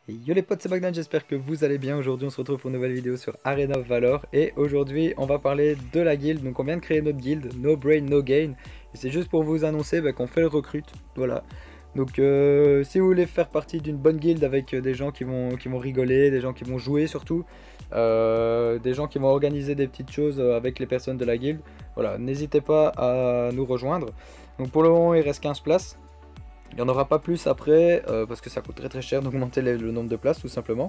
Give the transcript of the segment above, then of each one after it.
Yo les potes, c'est Bagdan, j'espère que vous allez bien. Aujourd'hui on se retrouve pour une nouvelle vidéo sur Arena of Valor. Et aujourd'hui on va parler de la guilde. Donc on vient de créer notre guilde, No Brain No Gain. Et c'est juste pour vous annoncer qu'on fait le recrute, voilà. Donc si vous voulez faire partie d'une bonne guilde avec des gens qui vont rigoler, des gens qui vont jouer surtout, des gens qui vont organiser des petites choses avec les personnes de la guilde, voilà, n'hésitez pas à nous rejoindre. Donc pour le moment il reste 15 places. Il n'y en aura pas plus après, parce que ça coûte très cher d'augmenter le nombre de places tout simplement.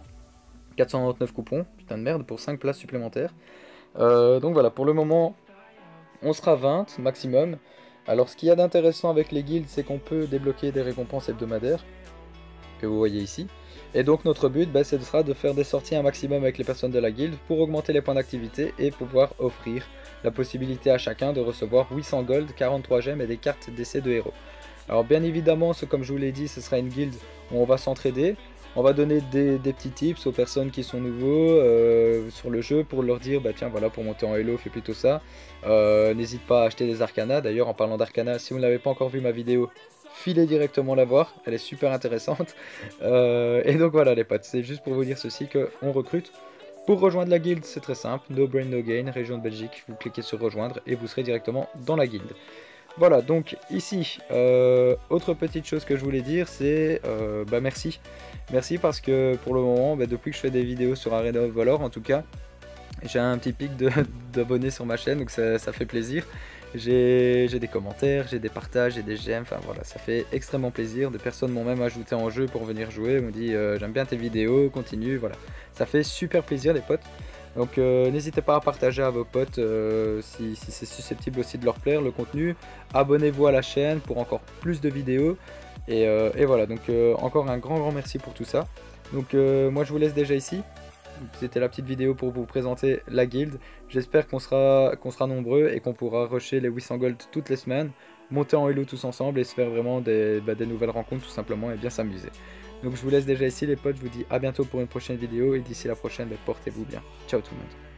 499 coupons, putain de merde, pour 5 places supplémentaires. Donc voilà, pour le moment, on sera 20 maximum. Alors ce qu'il y a d'intéressant avec les guildes, c'est qu'on peut débloquer des récompenses hebdomadaires, que vous voyez ici. Et donc notre but, ce sera de faire des sorties un maximum avec les personnes de la guilde pour augmenter les points d'activité et pouvoir offrir la possibilité à chacun de recevoir 800 gold, 43 gemmes et des cartes d'essai de héros. Alors bien évidemment, comme je vous l'ai dit, ce sera une guilde où on va s'entraider. On va donner des petits tips aux personnes qui sont nouveaux sur le jeu pour leur dire, tiens voilà, pour monter en Elo, fais plutôt ça. N'hésite pas à acheter des arcanas. D'ailleurs, en parlant d'arcana, si vous n'avez pas encore vu ma vidéo, filez directement la voir, elle est super intéressante. Et donc voilà les potes, c'est juste pour vous dire ceci qu'on recrute. Pour rejoindre la guilde, c'est très simple, No Brain No Gain, région de Belgique, vous cliquez sur rejoindre et vous serez directement dans la guilde. Voilà, donc ici, autre petite chose que je voulais dire, c'est merci. Merci parce que pour le moment, depuis que je fais des vidéos sur Arena of Valor, en tout cas, j'ai un petit pic d'abonnés sur ma chaîne, donc ça fait plaisir. J'ai des commentaires, j'ai des partages, j'ai des j'aime, enfin voilà, ça fait extrêmement plaisir. Des personnes m'ont même ajouté en jeu pour venir jouer, m'ont dit j'aime bien tes vidéos, continue, voilà. Ça fait super plaisir les potes. Donc n'hésitez pas à partager à vos potes si c'est susceptible aussi de leur plaire le contenu. Abonnez-vous à la chaîne pour encore plus de vidéos. Et voilà, donc encore un grand merci pour tout ça. Donc moi je vous laisse déjà ici. C'était la petite vidéo pour vous présenter la guilde. J'espère qu'on sera nombreux et qu'on pourra rusher les 800 gold toutes les semaines, monter en Elo tous ensemble et se faire vraiment des nouvelles rencontres tout simplement et bien s'amuser. Donc je vous laisse déjà ici les potes, je vous dis à bientôt pour une prochaine vidéo et d'ici la prochaine, portez-vous bien. Ciao tout le monde.